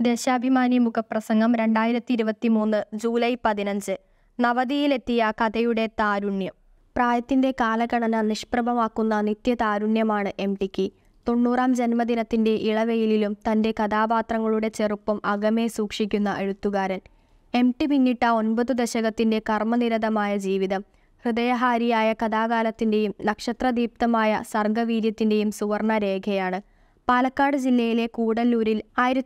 ദേശാഭിമാനി മുഖപ്രസംഗം 2023 ജൂലൈ 15. നവതിയിലെത്തിയ കഥയുടെ താരുണ്യം. പ്രായത്തിന്റെ കാലഗണന നിഷ്പ്രഭമാക്കുന്ന നിത്യതാരുണ്യമാണ് എം.ടിക്ക്. 90-ാം ജന്മദിനത്തിന്റെ ഇളവെയിലിലും തന്റെ കഥാപാത്രങ്ങളുടെ ചെറുപ്പം അകമേ സൂക്ഷിക്കുന്ന എഴുത്തുകാരൻ. എം.ടി പിന്നിട്ട 9 ദശകത്തിന്റെ കർമ്മനിരതമായ ജീവിതം, ഹൃദയഹാരിയായ കഥാകാലത്തിന്റെയും നക്ഷത്രദീപ്തമായ സർഗവീര്യത്തിന്റെയും സുവർണരേഖയാണ്. പാലക്കാട് ജില്ലയിലെ കൂടല്ലൂരിൽ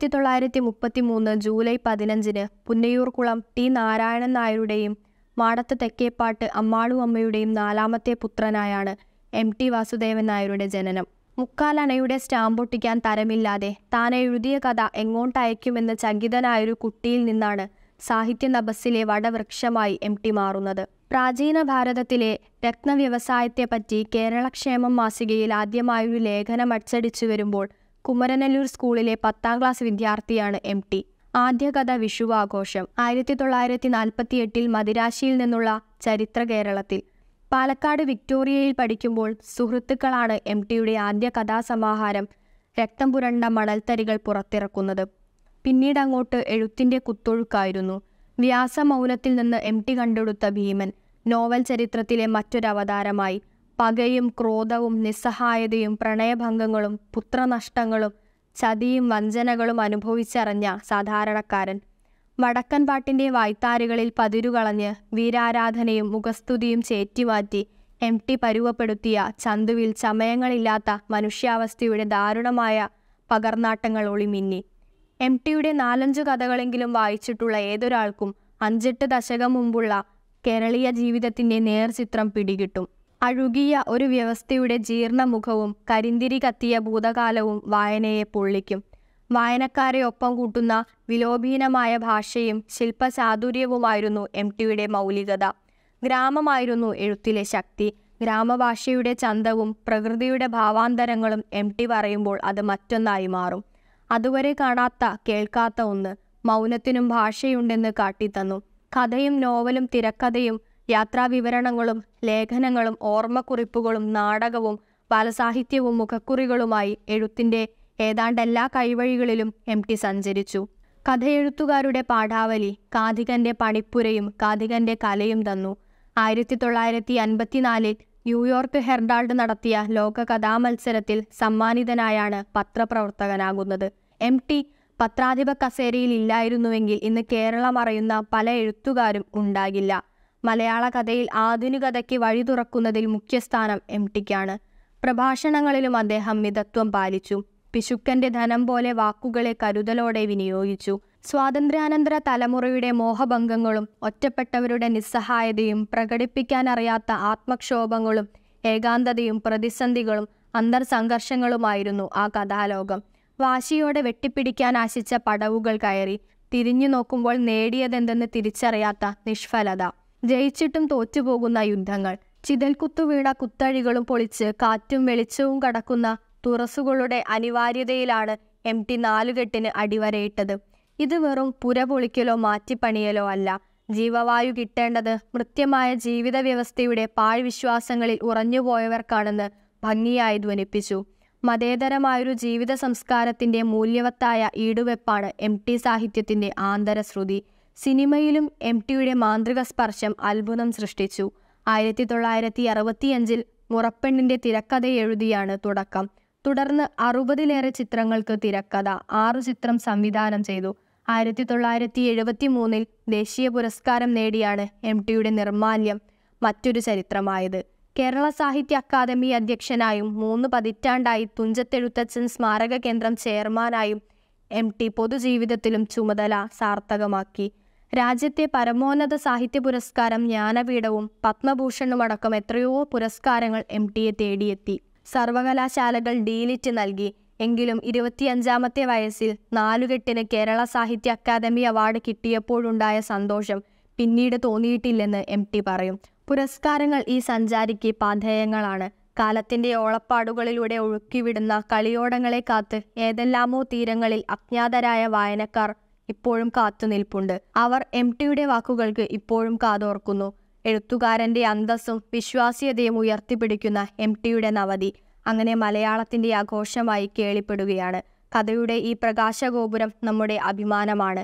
1933 ജൂലൈ 15 പുന്നയൂർകുളം ടി. നാരായണൻ നായരുടെയും മാടത്ത് തെക്കേപ്പാട്ട് അമ്മാളു അമ്മയുടെയും 4ാമത്തെ പുത്രനായാണ് എം.ടി. വാസുദേവൻ നായരുടെ ജനനം. മുക്കാലണയുടെ സ്റ്റാമ്പൊട്ടിക്കാൻ തരമില്ലാതെ താൻ എഴുതിയ കഥ എങ്ങോട്ടയക്കുമെന്ന് ചകിതനായൊരു കുട്ടിയിൽ നിന്നാണ് സാഹിത്യനഭസ്സിലെ വടവൃക്ഷമായി എം.ടി. മാറുന്നത്. പ്രാചീന ഭാരതത്തിലെ രത്നവ്യവസായത്തെപ്പറ്റി കേരളക്ഷേമം മാസികയിൽ ആദ്യമായൊരു ലേഖനം അച്ചടിച്ചു വരുമ്പോൾ കുമരനെല്ലൂർ സ്കൂളിലെ 10ാം ക്ലാസ് വിദ്യാർത്ഥിയാണ് എം.ടി. ആദ്യ കഥ വിഷുവാഘോഷം. 1948 മദിരാശിയിൽ നിന്നുള്ള ചരിത്ര കേരളത്തിൽ. പാലക്കാട് വിക്ടോറിയയിൽ പഠിക്കുമ്പോൾ സുഹൃത്തുക്കളാണ് എം.ടിയുടെ ആദ്യ കഥാസമാഹാരം രക്തം പുരണ്ട മണൽത്തരികൾ പുറത്തിറക്കുന്നത്. പിന്നീടങ്ങോട്ട് എഴുത്തിന്റെ കുത്തൊഴുക്കായിരുന്നു. വ്യാസമൗനത്തിൽ നിന്ന് എം.ടി കണ്ടെടുത്ത ഭീമൻ നോവൽ ചരിത്രത്തിലെ മറ്റൊരവതാരമായി. പകയും ക്രോധവും നിസ്സഹായതയും പ്രണയഭംഗങ്ങളും പുത്രനഷ്ടങ്ങളും ചതിയും വഞ്ചനകളും അനുഭവിച്ചറിഞ്ഞ സാധാരണക്കാരൻ. വടക്കൻ പാട്ടിന്റെ വായ്ത്താരുകളിൽ പതിരുകളഞ്ഞ് വീരാരാധനയും മുഖസ്തുതിയും ചേറ്റിമാറ്റി എം.ടി പരുവപ്പെടുത്തിയ ചന്തുവിൽ ചമയങ്ങളില്ലാത്ത മനുഷ്യാവസ്ഥയുടെ ദാരുണമായ പകർനാട്ടങ്ങൾ ഒളിമിന്നി. എം.ടിയുടെ 4-5 കഥകളെങ്കിലും വായിച്ചിട്ടുള്ള ഏതൊരാൾക്കും 5-8 ദശകം മുമ്പുള്ള കേരളീയ ജീവിതത്തിന്റെ നേർചിത്രം പിടികിട്ടും. അഴുകിയ ഒരു വ്യവസ്ഥയുടെ ജീർണമുഖവും കരിന്തിരി കത്തിയ ഭൂതകാലവും വായനയെ പൊള്ളിക്കും. വായനക്കാരെ ഒപ്പം കൂട്ടുന്ന വിലോഭീനമായ ഭാഷയും ശില്പചാതുര്യവുമായിരുന്നു എം.ടിയുടെ മൗലികത. ഗ്രാമമായിരുന്നു എഴുത്തിലെ ശക്തി. ഗ്രാമഭാഷയുടെ ചന്തവും പ്രകൃതിയുടെ ഭാവാന്തരങ്ങളും എം.ടി പറയുമ്പോൾ അത് മറ്റൊന്നായി മാറും. അതുവരെ കാണാത്ത കേൾക്കാത്ത ഒന്ന് മൗനത്തിനും ഭാഷയുണ്ടെന്ന് കാട്ടിത്തന്നു. കഥയും നോവലും തിരക്കഥയും യാത്രാവിവരണങ്ങളും ലേഖനങ്ങളും ഓർമ്മക്കുറിപ്പുകളും നാടകവും ബാലസാഹിത്യവും മുഖക്കുറികളുമായി എഴുത്തിന്റെ ഏതാണ്ടെല്ലാ കൈവഴികളിലും എം.ടി സഞ്ചരിച്ചു. കഥയെഴുത്തുകാരുടെ പാഠാവലി കാഥികന്റെ പണിപ്പുരയും കാഥികന്റെ കലയും തന്നു. 1954 ന്യൂയോർക്ക് ഹെർഡാൾഡ് നടത്തിയ ലോക കഥാമത്സരത്തിൽ സമ്മാനിതനായാണ് പത്രപ്രവർത്തകനാകുന്നത്. എം.ടി പത്രാധിപ കസേരയിൽ ഇല്ലായിരുന്നുവെങ്കിൽ ഇന്ന് കേരളം അറിയുന്ന പല എഴുത്തുകാരും ഉണ്ടാകില്ല. മലയാള കഥയിൽ ആധുനികതയ്ക്ക് വഴി തുറക്കുന്നതിൽ മുഖ്യസ്ഥാനം എം.ടിക്കാണ്. പ്രഭാഷണങ്ങളിലും അദ്ദേഹം മിതത്വം പാലിച്ചു. പിശുക്കന്റെ ധനം പോലെ വാക്കുകളെ കരുതലോടെ വിനിയോഗിച്ചു. സ്വാതന്ത്ര്യാനന്തര തലമുറയുടെ മോഹഭംഗങ്ങളും ഒറ്റപ്പെട്ടവരുടെ നിസ്സഹായതയും പ്രകടിപ്പിക്കാനറിയാത്ത ആത്മക്ഷോഭങ്ങളും ഏകാന്തതയും പ്രതിസന്ധികളും അന്തർസംഘർഷങ്ങളുമായിരുന്നു ആ കഥാലോകം. വാശിയോടെ വെട്ടിപ്പിടിക്കാൻ ആശിച്ച പടവുകൾ കയറി തിരിഞ്ഞു നോക്കുമ്പോൾ നേടിയതെന്തെന്ന് തിരിച്ചറിയാത്ത നിഷ്ഫലത, ജയിച്ചിട്ടും തോറ്റുപോകുന്ന യുദ്ധങ്ങൾ, ചിതൽക്കുത്തു വീണ കുത്തഴികളും പൊളിച്ച് കാറ്റും വെളിച്ചവും കടക്കുന്ന തുറസുകളുടെ അനിവാര്യതയിലാണ് എം.ടി 4 കെട്ടിന് അടിവരയിട്ടത്. ഇത് വെറും പുര പൊളിക്കലോ മാറ്റിപ്പണിയലോ അല്ല. ജീവവായു കിട്ടേണ്ടത് മൃത്യമായ ജീവിത വ്യവസ്ഥയുടെ പാഴ്വിശ്വാസങ്ങളിൽ ഉറഞ്ഞുപോയവർക്കാണെന്ന് ഭംഗിയായി ധ്വനിപ്പിച്ചു. മതേതരമായൊരു ജീവിത സംസ്കാരത്തിന്റെ മൂല്യവത്തായ ഈടുവെപ്പാണ് എം.ടി സാഹിത്യത്തിന്റെ ആന്തരശ്രുതി. സിനിമയിലും എം.ടിയുടെ മാന്ത്രിക സ്പർശം അത്ഭുതം സൃഷ്ടിച്ചു. 1965 മുറപ്പെണ്ണിന്റെ തിരക്കഥ എഴുതിയാണ് തുടക്കം. തുടർന്ന് 60-ലേറെ ചിത്രങ്ങൾക്ക് തിരക്കഥ, 6 ചിത്രം സംവിധാനം ചെയ്തു. 1973 ദേശീയ പുരസ്കാരം നേടിയാണ് എം.ടിയുടെ നിർമാല്യം മറ്റൊരു ചരിത്രമായത്. കേരള സാഹിത്യ അക്കാദമി അധ്യക്ഷനായും 3 പതിറ്റാണ്ടായി തുഞ്ചത്തെഴുത്തച്ഛൻ സ്മാരക കേന്ദ്രം ചെയർമാനായും എം.ടി പൊതുജീവിതത്തിലും ചുമതല സാർത്ഥകമാക്കി. രാജ്യത്തെ പരമോന്നത സാഹിത്യ പുരസ്കാരം ജ്ഞാനപീഠവും പത്മഭൂഷണുമടക്കം എത്രയോ പുരസ്കാരങ്ങൾ എം.ടിയെ തേടിയെത്തി. സർവകലാശാലകൾ ഡീലിറ്റ് നൽകി. എങ്കിലും 25-ാമത്തെ വയസ്സിൽ 4 കെട്ടിന് കേരള സാഹിത്യ അക്കാദമി അവാർഡ് കിട്ടിയപ്പോഴുണ്ടായ സന്തോഷം പിന്നീട് തോന്നിയിട്ടില്ലെന്ന് എം.ടി പറയും. പുരസ്കാരങ്ങൾ ഈ സഞ്ചാരിക്ക് പാഥേയങ്ങളാണ്. കാലത്തിന്റെ ഓളപ്പാടുകളിലൂടെ ഒഴുക്കിവിടുന്ന കളിയോടങ്ങളെ കാത്ത് ഏതെല്ലാമോ തീരങ്ങളിൽ അജ്ഞാതരായ വായനക്കാർ ഇപ്പോഴും കാത്തുനിൽപ്പുണ്ട്. അവർ എം.ടിയുടെ വാക്കുകൾക്ക് ഇപ്പോഴും കാതോർക്കുന്നു. എഴുത്തുകാരന്റെ അന്തസ്സും വിശ്വാസ്യതയും ഉയർത്തിപ്പിടിക്കുന്ന എം.ടിയുടെ നവതി അങ്ങനെ മലയാളത്തിന്റെ ആഘോഷമായി കേളിപ്പെടുകയാണ്. കഥയുടെ ഈ പ്രകാശഗോപുരം നമ്മുടെ അഭിമാനമാണ്.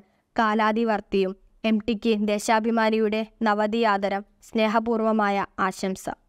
കാലാതിവർത്തിയും. MTക്ക് ദേശാഭിമാനിയുടെ നവതി ആദരം. സ്നേഹപൂർവമായ ആശംസ.